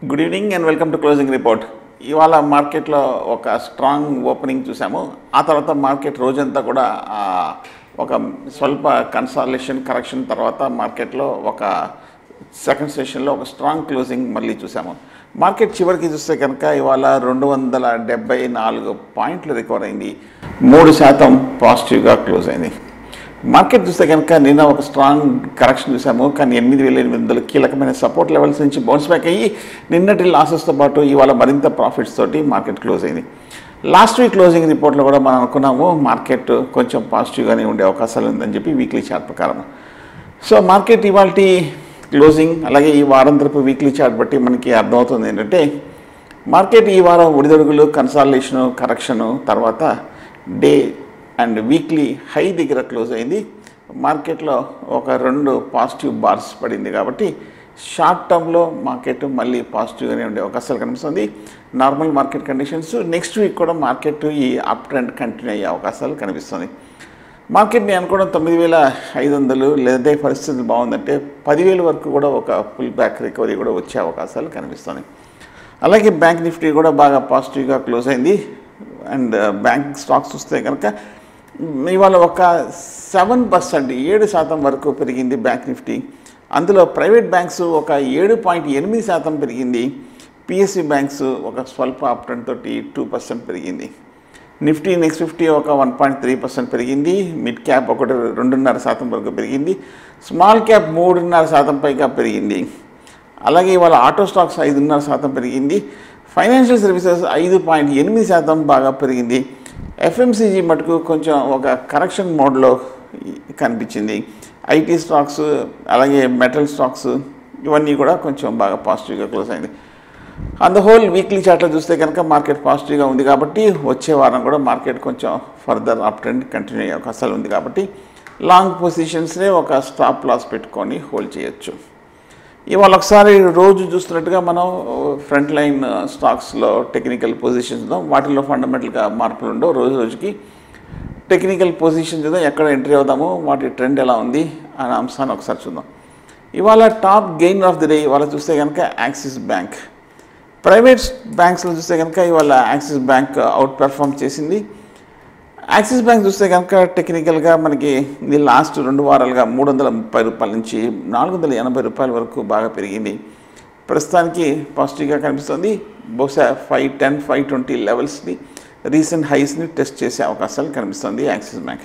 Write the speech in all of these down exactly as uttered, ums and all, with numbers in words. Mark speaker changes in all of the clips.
Speaker 1: Good evening and welcome to closing report. ఇవాళ మార్కెట్లో ఒక స్ట్రాంగ్ ఓపెనింగ్ చూసాము. ఆ తర్వాత మార్కెట్ రోజంతా కూడా ఒక స్వల్ప కన్సాలిడేషన్ కరెక్షన్ తర్వాత మార్కెట్లో ఒక సెకండ్ సెషన్లో ఒక స్ట్రాంగ్ క్లోజింగ్ మళ్ళీ చూసాము. మార్కెట్ చివరికి చూస్తే కనుక ఇవాళ రెండు వందల డెబ్బై నాలుగు పాయింట్లు రికవర్ అయింది, మూడు శాతం పాజిటివ్గా క్లోజ్ అయింది. మార్కెట్ చూస్తే కనుక నిన్న ఒక స్ట్రాంగ్ కరెక్షన్ చూసాము, కానీ ఎనిమిది వేల ఎనిమిది వందలు కీలకమైన సపోర్ట్ లెవెల్స్ నుంచి బౌన్స్ బ్యాక్ అయ్యి నిన్నటి లాసెస్తో పాటు ఇవాళ మరింత ప్రాఫిట్స్ తోటి మార్కెట్ క్లోజ్ అయింది. లాస్ట్ వీక్ క్లోజింగ్ రిపోర్ట్లో కూడా మనం అనుకున్నాము మార్కెట్ కొంచెం పాజిటివ్గానే ఉండే అవకాశాలు ఉందని చెప్పి వీక్లీ చార్ట్ ప్రకారం. సో మార్కెట్ ఇవాళ క్లోజింగ్ అలాగే ఈ వారం తరపు వీక్లీ చార్ట్ బట్టి మనకి అర్థమవుతుంది ఏంటంటే మార్కెట్ ఈ వారం ఒడిదొడుగులు కన్సాలిడేషను కరెక్షను తర్వాత డే అండ్ వీక్లీ హై దగ్గర క్లోజ్ అయింది. మార్కెట్లో ఒక రెండు పాజిటివ్ బార్స్ పడింది కాబట్టి షార్ట్ టర్మ్లో మార్కెట్ మళ్ళీ పాజిటివ్గానే ఉండే అవకాశాలు కనిపిస్తుంది. Normal market conditions next week కూడా మార్కెట్ ఈ అప్ ట్రెండ్ కంటిన్యూ అయ్యే అవకాశాలు కనిపిస్తుంది. మార్కెట్ని అనుకోవడం తొమ్మిది వేల ఐదు వందలు లేదంటే పరిస్థితులు బాగుందంటే పదివేల వరకు కూడా ఒక ఫుల్ బ్యాక్ రికవరీ కూడా వచ్చే అవకాశాలు కనిపిస్తుంది. అలాగే బ్యాంక్ నిఫ్టీ కూడా బాగా పాజిటివ్గా క్లోజ్ అయింది. అండ్ బ్యాంక్ స్టాక్స్ చూస్తే కనుక ఇవాళ ఒక సెవెన్ పర్సెంట్ ఏడు శాతం వరకు పెరిగింది బ్యాంక్ నిఫ్టీ. అందులో ప్రైవేట్ బ్యాంక్స్ ఒక ఏడు పాయింట్ ఎనిమిది శాతం పెరిగింది. పిఎస్సి బ్యాంక్స్ ఒక స్వల్ప అప్ ట్రెండ్ తోటి టూ పర్సెంట్ పెరిగింది. నిఫ్టీ నెక్స్ట్ ఫిఫ్టీ ఒక వన్ పాయింట్ త్రీ పర్సెంట్ పెరిగింది. మిడ్ క్యాప్ ఒకటి రెండున్నర శాతం వరకు పెరిగింది. స్మాల్ క్యాప్ మూడున్నర శాతం పైగా పెరిగింది. అలాగే ఇవాళ ఆటో స్టాక్స్ ఐదున్నర శాతం పెరిగింది. ఫైనాన్షియల్ సర్వీసెస్ ఐదు పాయింట్ ఎనిమిది శాతం బాగా పెరిగింది. ఎఫ్ఎంసీజీ మటుకు కొంచెం ఒక కరెక్షన్ మోడ్లో కనిపించింది. ఐటీ స్టాక్స్ అలాగే మెటల్ స్టాక్స్ ఇవన్నీ కూడా కొంచెం బాగా పాజిటివ్గా క్లోజ్ అయింది. ఆన్ ద హోల్ వీక్లీ చార్ట్లో చూస్తే కనుక మార్కెట్ పాజిటివ్గా ఉంది కాబట్టి వచ్చే వారం కూడా మార్కెట్ కొంచెం ఫర్దర్ అప్ ట్రెండ్ కంటిన్యూ అయ్యే అవకాశాలు ఉంది కాబట్టి లాంగ్ పొజిషన్స్నే ఒక స్టాప్ లాస్ పెట్టుకొని హోల్డ్ చేయొచ్చు. ఇవాళ ఒకసారి రోజు చూస్తున్నట్టుగా మనం ఫ్రంట్ లైన్ స్టాక్స్లో టెక్నికల్ పొజిషన్స్ చూద్దాం. వాటిలో ఫండమెంటల్గా మార్పులు ఉండవు. రోజు రోజుకి టెక్నికల్ పొజిషన్ చూద్దాం, ఎక్కడ ఎంట్రీ అవుదాము, వాటి ట్రెండ్ ఎలా ఉంది అనే అంశాన్ని ఒకసారి చూద్దాం. ఇవాళ top gain of the day ఇవాళ చూస్తే కనుక యాక్సిస్ బ్యాంక్. ప్రైవేట్ బ్యాంక్స్లో చూస్తే కనుక ఇవాళ యాక్సిస్ బ్యాంక్ అవుట్ పెర్ఫామ్ చేసింది. యాక్సిస్ బ్యాంక్ చూస్తే కనుక టెక్నికల్గా మనకి ఇది లాస్ట్ రెండు వారాలుగా మూడు వందల ముప్పై రూపాయల నుంచి నాలుగు వందల ఎనభై రూపాయల వరకు బాగా పెరిగింది. ప్రస్తుతానికి పాజిటివ్గా కనిపిస్తుంది. బహుశా ఫైవ్ టెన్ ఫైవ్ ట్వంటీ లెవెల్స్ని రీసెంట్ హైస్ని టెస్ట్ చేసే అవకాశాలు కనిపిస్తుంది యాక్సిస్ బ్యాంక్.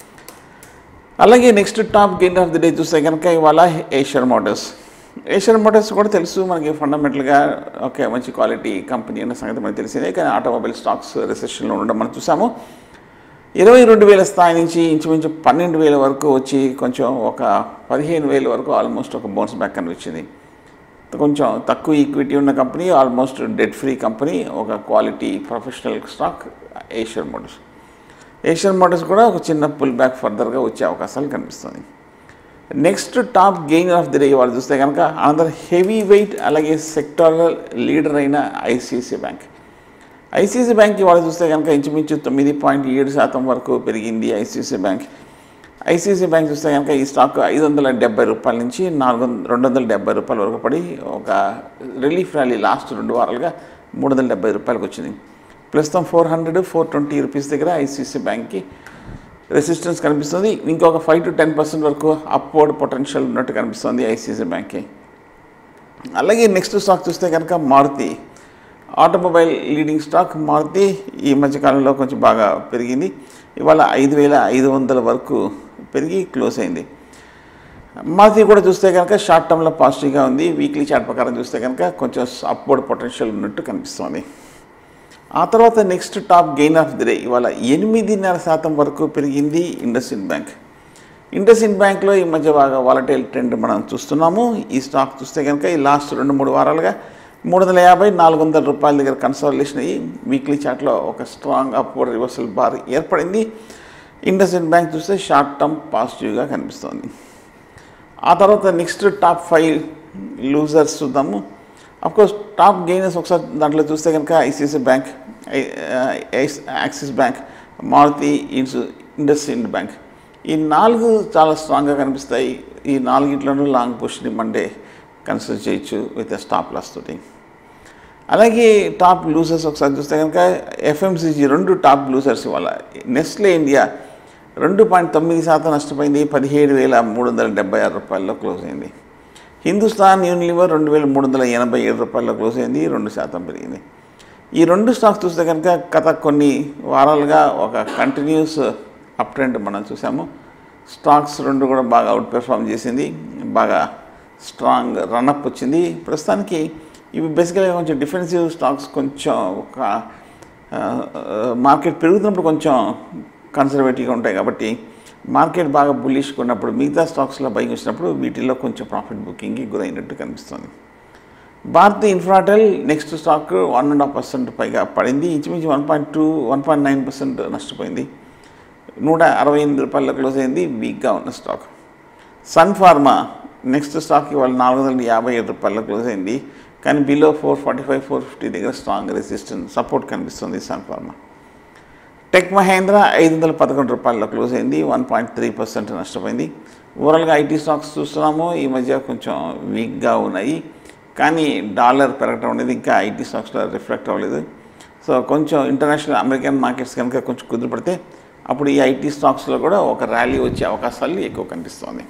Speaker 1: అలాగే next top gain of the day చూస్తే కనుక ఇవాళ ఏషియన్ మోటార్స్. ఏషియన్ మోటార్స్ కూడా తెలుసు మనకి ఫండమెంటల్గా ఓకే మంచి క్వాలిటీ కంపెనీ అన్న సంగతి మనకు తెలిసిందే, కానీ ఆటోమొబైల్ స్టాక్స్ రిసెషన్లో ఉండడం మనం చూసాము. ఇరవై రెండు వేల స్థాయి నుంచి ఇంచుమించు పన్నెండు వేల వరకు వచ్చి కొంచెం ఒక పదిహేను వేల వరకు ఆల్మోస్ట్ ఒక బౌన్స్ బ్యాక్ కనిపించింది. కొంచెం తక్కువ ఈక్విటీ ఉన్న company, almost debt free company, ఒక quality professional stock Asian motors. Asian motors కూడా ఒక చిన్న పుల్ బ్యాక్ ఫర్దర్గా వచ్చే అవకాశాలు కనిపిస్తుంది. Next top gain of the day వాళ్ళు చూస్తే కనుక అనదర్ హెవీ వెయిట్ అలాగే సెక్టారల్ లీడర్ అయిన ఐసిఐసిఐ బ్యాంక్. ఐసిఐసిఐ బ్యాంక్ వాళ్ళు చూస్తే కనుక ఇంచుమించు తొమ్మిది పాయింట్ ఏడు శాతం వరకు పెరిగింది ఐసిఐసిఐ బ్యాంక్. ఐసిఐసిఐ బ్యాంక్ చూస్తే కనుక ఈ స్టాక్ ఐదు వందల డెబ్బై రూపాయల నుంచి నాలుగు వందల రెండు వందల డెబ్బై రూపాయల వరకు పడి ఒక రిలీఫ్ ర్యాలీ లాస్ట్ రెండు వారాలుగా మూడు వందల డెబ్బై రూపాయలకు వచ్చింది. ప్రస్తుతం four hundred four twenty rupees దగ్గర ఐసిఐసిఐ బ్యాంక్కి రెసిస్టెన్స్ కనిపిస్తుంది. ఇంకొక ఫైవ్ టు టెన్ పర్సెంట్ వరకు అప్వర్డ్ పొటెన్షియల్ ఉన్నట్టు కనిపిస్తుంది ఐసిఐసిఐ బ్యాంక్కి. అలాగే నెక్స్ట్ స్టాక్ చూస్తే కనుక Maruti. Automobile leading stock Maruti ఈ మధ్యకాలంలో కొంచెం బాగా పెరిగింది. ఇవాళ ఐదు వేల ఐదు వందల వరకు పెరిగి క్లోజ్ అయింది. మారుతి కూడా చూస్తే కనుక షార్ట్ టర్మ్లో పాజిటివ్గా ఉంది. వీక్లీ చార్ట్ ప్రకారం చూస్తే కనుక కొంచెం అప్వర్డ్ పొటెన్షియల్ ఉన్నట్టు కనిపిస్తుంది. ఆ తర్వాత next top gain of the day ఇవాళ ఎనిమిదిన్నర శాతం వరకు పెరిగింది ఇండస్ఇండ్ బ్యాంక్. ఇండస్ఇండ్ బ్యాంక్లో ఈ మధ్య బాగా వాలటైల్ ట్రెండ్ మనం చూస్తున్నాము. ఈ స్టాక్ చూస్తే కనుక ఈ లాస్ట్ రెండు మూడు వారాలుగా మూడు వందల యాభై నాలుగు వందల రూపాయల దగ్గర కన్సాలిడేషన్ అయ్యి వీక్లీ చార్ట్లో ఒక స్ట్రాంగ్ అప్వర్డ్ రివర్సల్ బార్ ఏర్పడింది. ఇండస్ఇండ్ బ్యాంక్ చూస్తే షార్ట్ టర్మ్ పాజిటివ్గా కనిపిస్తుంది. ఆ తర్వాత నెక్స్ట్ టాప్ ఫైవ్ లూజర్స్ చూద్దాము. అఫ్కోర్స్ టాప్ గెయినర్స్ ఒకసారి దాంట్లో చూస్తే కనుక ICICI bank, Axis bank, Maruti, IndusInd bank ఈ నాలుగు చాలా స్ట్రాంగ్గా కనిపిస్తాయి. ఈ నాలుగిట్లోనూ లాంగ్ పొజిషన్ మండే కన్సిడర్ చేయొచ్చు విత్ స్టాప్ లాస్ తోటి. అలాగే టాప్ లూజర్స్ ఒకసారి చూస్తే కనుక ఎఫ్ఎంసీజీ రెండు టాప్ లూజర్స్ ఇవాళ. నెస్లే ఇండియా రెండు పాయింట్ తొమ్మిది శాతం నష్టపోయింది, పదిహేడు వేల మూడు వందల డెబ్బై ఆరు రూపాయల్లో క్లోజ్ అయింది. హిందుస్థాన్ యూనిలివర్ రెండు వేల మూడు వందల ఎనభై ఏడు రూపాయల్లో క్లోజ్ అయింది, రెండు శాతం పెరిగింది. ఈ రెండు స్టాక్స్ చూస్తే కనుక గత కొన్ని వారాలుగా ఒక కంటిన్యూస్ అప్ ట్రెండ్ మనం చూసాము. స్టాక్స్ రెండు కూడా బాగా అవుట్ పెర్ఫామ్ చేసింది, బాగా స్ట్రాంగ్ రన్అప్ వచ్చింది. ప్రస్తుతానికి ఇవి బేసికల్గా కొంచెం డిఫెన్సివ్ స్టాక్స్, కొంచెం ఒక మార్కెట్ పెరుగుతున్నప్పుడు కొంచెం కన్సర్వేటివ్గా ఉంటాయి కాబట్టి మార్కెట్ బాగా బుల్లిష్గా ఉన్నప్పుడు మిగతా స్టాక్స్లో బైక్ వచ్చినప్పుడు వీటిల్లో కొంచెం ప్రాఫిట్ బుకింగ్కి గురైనట్టు కనిపిస్తుంది. Bharti Infratel next stock one and half percent పైగా పడింది, ఇంచుమించు one point two one point nine percent నష్టపోయింది, నూట అరవై ఎనిమిది రూపాయల క్లోజ్ అయింది, వీక్గా ఉన్న stock. Sun Pharma next stock ఇవాళ నాలుగు వందల యాభై ఏడు రూపాయల క్లోజ్ అయింది, కానీ below four forty five four fifty దగ్గర స్ట్రాంగ్ రెసిస్టెన్స్ సపోర్ట్ కనిపిస్తుంది సన్ ఫార్మా. టెక్ మహేంద్ర ఐదు వందల పదకొండు రూపాయల్లో క్లోజ్ అయింది, వన్ పాయింట్ త్రీ పర్సెంట్ నష్టపోయింది. ఓవరాల్గా ఐటీ స్టాక్స్ చూస్తున్నాము, ఈ మధ్య కొంచెం వీక్గా ఉన్నాయి, కానీ డాలర్ పెరగటం అనేది ఇంకా ఐటీ స్టాక్స్లో రిఫ్లెక్ట్ అవ్వలేదు. సో కొంచెం ఇంటర్నేషనల్ అమెరికన్ మార్కెట్స్ కనుక కొంచెం కుదిరిపడితే అప్పుడు ఈ ఐటీ స్టాక్స్లో కూడా ఒక ర్యాలీ వచ్చే అవకాశాలు ఎక్కువ కనిపిస్తుంది.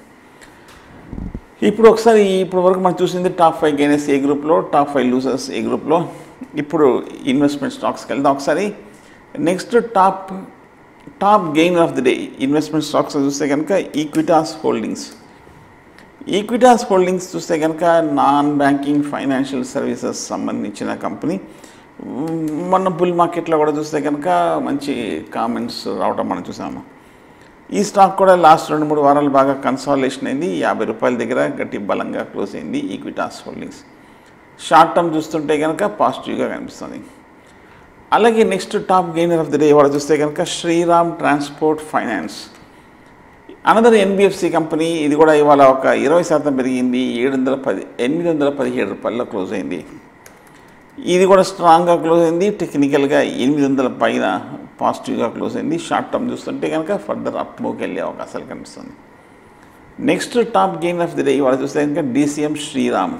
Speaker 1: ఇప్పుడు ఒకసారి ఇప్పుడు వరకు మనం చూసింది టాప్ ఫైవ్ గెయినర్స్ ఏ గ్రూప్లో, టాప్ ఫైవ్ లూజర్స్ ఏ గ్రూప్లో. ఇప్పుడు ఇన్వెస్ట్మెంట్ స్టాక్స్కి వెళ్దాం ఒకసారి. Next top top gainer of the day investment stocks చూస్తే కనుక ఈక్విటాస్ హోల్డింగ్స్. ఈక్విటాస్ హోల్డింగ్స్ చూస్తే కనుక నాన్ బ్యాంకింగ్ ఫైనాన్షియల్ సర్వీసెస్ సంబంధించిన కంపెనీ. మొన్న బుల్ మార్కెట్లో కూడా చూస్తే కనుక మంచి కామెంట్స్ రావడం మనం చూసాము. ఈ స్టాక్ కూడా లాస్ట్ రెండు మూడు వారాలు బాగా కన్సాలిడేషన్ అయింది, యాభై రూపాయల దగ్గర గట్టి బలంగా క్లోజ్ అయింది ఈక్విటాస్ హోల్డింగ్స్. షార్ట్ టర్మ్ చూస్తుంటే కనుక పాజిటివ్గా కనిపిస్తుంది. అలాగే next top gainer of the day ఇవాళ చూస్తే కనుక Shriram transport finance, another NBFC company. ఇది కూడా ఇవాళ ఒక ఇరవై శాతం పెరిగింది, ఏడు వందల పది ఎనిమిది వందల పదిహేడు రూపాయల్లో క్లోజ్ అయింది. ఇది కూడా స్ట్రాంగ్గా క్లోజ్ అయింది, టెక్నికల్గా ఎనిమిది వందల పైన పాజిటివ్గా క్లోజ్ అయింది. షార్ట్ టర్మ్ చూస్తుంటే కనుక ఫర్దర్ అప్ మూవ్కి వెళ్ళే అవకాశాలు కనిపిస్తుంది. Next top gainer of the day ఇవాళ చూస్తే కనుక DCM Shriram.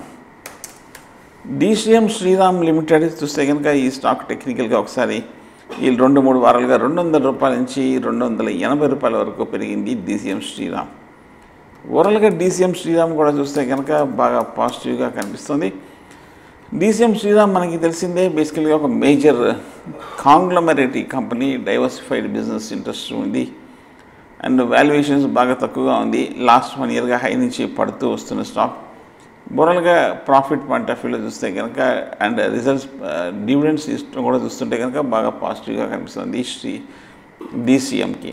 Speaker 1: DCM Shriram limited చూస్తే కనుక ఈ స్టాక్ టెక్నికల్గా ఒకసారి ఈ రెండు మూడు వారాలుగా రెండు వందల రూపాయల నుంచి రెండు వందల ఎనభై రూపాయల వరకు పెరిగింది డిసిఎం శ్రీరామ్. ఓవరాల్గా డిసిఎం శ్రీరామ్ కూడా చూస్తే కనుక బాగా పాజిటివ్గా కనిపిస్తుంది. డిసిఎం శ్రీరామ్ మనకి తెలిసిందే, బేసికల్గా ఒక major conglomerate company, diversified business interest ఉంది అండ్ వాల్యుయేషన్స్ బాగా తక్కువగా ఉంది. లాస్ట్ వన్ ఇయర్గా హై నుంచి పడుతూ వస్తున్న స్టాక్. ఓవరాల్గా ప్రాఫిట్ పాయింట్ ఆఫ్ వ్యూలో చూస్తే కనుక అండ్ రిజల్ట్స్ డివిడెండ్స్ ఇష్టం కూడా చూస్తుంటే కనుక బాగా పాజిటివ్గా కనిపిస్తుంది శ్రీ డిసిఎంకి.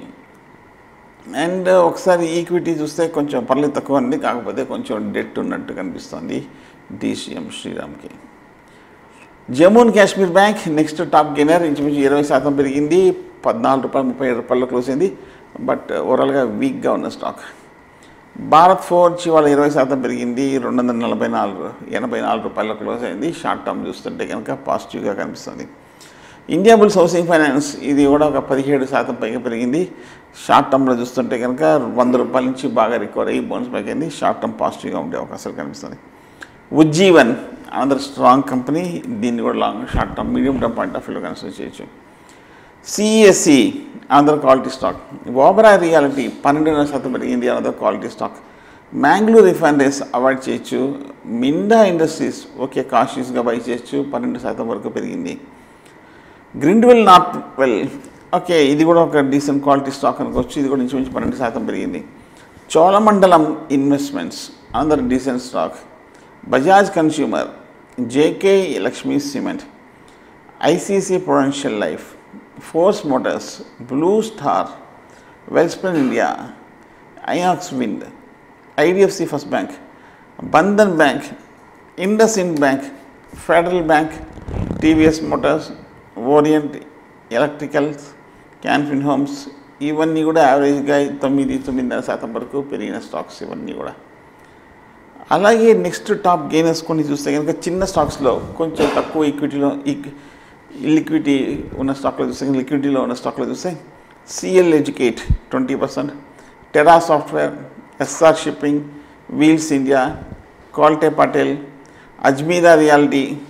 Speaker 1: అండ్ ఒకసారి ఈక్విటీ చూస్తే కొంచెం పర్లేదు తక్కువ ఉంది, కాకపోతే కొంచెం డెట్ ఉన్నట్టు కనిపిస్తుంది డిసిఎం శ్రీరామ్కి. Jammu and Kashmir bank next top gainer, ఇంచుమించు ఇరవై శాతం పెరిగింది, పద్నాలుగు రూపాయలు ముప్పై ఏడు రూపాయల్లో క్లోజ్ అయింది, బట్ ఓవరాల్గా వీక్గా ఉన్న స్టాక్. భారత్ ఫోర్జ్ ఇవాళ ఇరవై శాతం పెరిగింది, రెండు వందల నలభై నాలుగు ఎనభై నాలుగు రూపాయల్లో క్లోజ్ అయింది. షార్ట్ టర్మ్ చూస్తుంటే కనుక పాజిటివ్గా కనిపిస్తుంది. ఇండియా బుల్స్ హౌసింగ్ ఫైనాన్స్ ఇది కూడా ఒక పదిహేడు శాతం పైగా పెరిగింది. షార్ట్ టర్మ్లో చూస్తుంటే కనుక వంద రూపాయల నుంచి బాగా రికవర్ అయ్యి బౌన్స్ బ్యాక్ అయింది. షార్ట్ టర్మ్ పాజిటివ్గా ఉండే అవకాశాలు కనిపిస్తుంది. ఉజ్జీవన్ అనదర్ స్ట్రాంగ్ కంపెనీ, దీన్ని కూడా long short term medium term point of వ్యూలో కన్సిడర్ చేయొచ్చు. CSC another quality stock. Oberoi reality పన్నెండున్నర శాతం పెరిగింది, another quality stock. Mangalore refineries avoid చేయొచ్చు. మిండా ఇండస్ట్రీస్ ఓకే కాషియస్గా బై చేయొచ్చు, పన్నెండు శాతం వరకు పెరిగింది. గ్రిండ్వెల్ నార్త్ వెల్ ఓకే ఇది కూడా ఒక డీసెంట్ క్వాలిటీ స్టాక్ అనుకోవచ్చు, ఇది కూడా ఇంచుమించు పన్నెండు శాతం పెరిగింది. Cholamandalam investments another decent stock. Bajaj consumer, JK Lakshmi cement, ICC prudential life, force motors, blue star, Welspun India, Inox wind, IDFC first bank, Bandhan bank, IndusInd bank, federal bank, TVS motors, orient electricals, Canfin homes, ఇవన్నీ కూడా యావరేజ్గా తొమ్మిది తొమ్మిదిన్నర శాతం వరకు పెరిగిన స్టాక్స్ ఇవన్నీ కూడా. అలాగే నెక్స్ట్ టాప్ గెయినర్స్ కొన్ని చూస్తే కనుక చిన్న స్టాక్స్లో కొంచెం తక్కువ ఈక్విటీలో లిక్విడిటీ ఉన్న స్టాక్లో చూస్తే లిక్విడిటీలో ఉన్న స్టాక్లో చూస్తే CL educate twenty percent, Tera software, SR shipping, wheels India, Kolte Patil, Ajmera reality,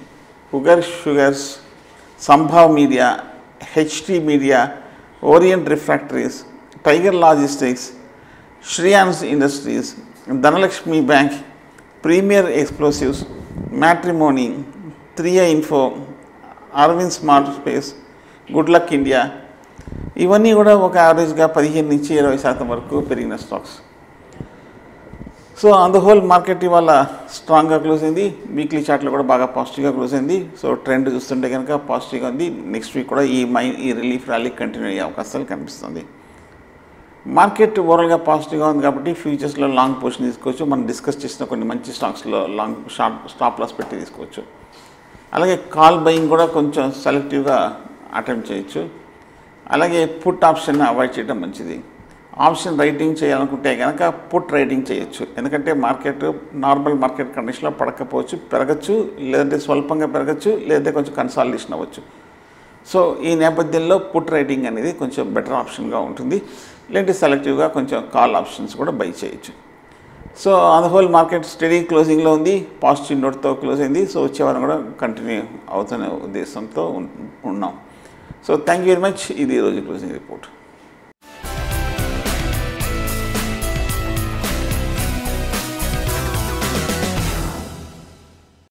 Speaker 1: Huger Sugars, Sambhav Media, H T Media, Orient Refractories, Tiger Logistics, Shriyans Industries, Dhanalakshmi Bank, Premier Explosives, Matrimony, three A Info, Arvind Smart Space, Good Luck India. ఇవన్నీ కూడా ఒక యావరేజ్గా పదిహేను నుంచి ఇరవై శాతం వరకు పెరిగిన స్టాక్స్. So on the whole market ఇవాళ స్ట్రాంగ్గా క్లోజ్ అయింది. వీక్లీ చార్ట్లో కూడా బాగా పాజిటివ్గా క్లోజ్ అయింది. సో ట్రెండ్ చూస్తుంటే కనుక పాజిటివ్గా ఉంది. నెక్స్ట్ వీక్ కూడా ఈ మై ఈ రిలీఫ్ ర్యాలీ కంటిన్యూ అయ్యే అవకాశాలు కనిపిస్తుంది. మార్కెట్ ఓవరాల్గా పాజిటివ్గా ఉంది కాబట్టి ఫ్యూచర్స్లో లాంగ్ పొజిషన్ తీసుకోవచ్చు. మనం డిస్కస్ చేసిన కొన్ని మంచి స్టాక్స్లో లాంగ్ షార్ట్ స్టాప్ లాస్ పెట్టి తీసుకోవచ్చు. అలాగే కాల్ బయింగ్ కూడా కొంచెం సెలెక్టివ్గా అటెంప్ట్ చేయొచ్చు. అలాగే పుట్ ఆప్షన్ అవాయిడ్ చేయడం మంచిది. ఆప్షన్ రైటింగ్ చేయాలనుకుంటే కనుక పుట్ రైటింగ్ చేయొచ్చు. ఎందుకంటే మార్కెట్ నార్మల్ మార్కెట్ కండిషన్లో పడకపోవచ్చు, పెరగచ్చు, లేదంటే స్వల్పంగా పెరగచ్చు, లేదంటే కొంచెం కన్సాలిడేషన్ అవ్వచ్చు. సో ఈ నేపథ్యంలో పుట్ రైటింగ్ అనేది కొంచెం బెటర్ ఆప్షన్గా ఉంటుంది. లేదంటే సెలెక్టివ్గా కొంచెం కాల్ ఆప్షన్స్ కూడా బై చేయొచ్చు. So on the whole market steady క్లోజింగ్లో ఉంది. పాజిటివ్ నోట్తో క్లోజ్ అయింది. సో వచ్చే వారం కూడా కంటిన్యూ అవుతున్న ఉద్దేశంతో ఉన్నాం. So thank you very much. ఇది ఈరోజు క్లోజింగ్ రిపోర్ట్.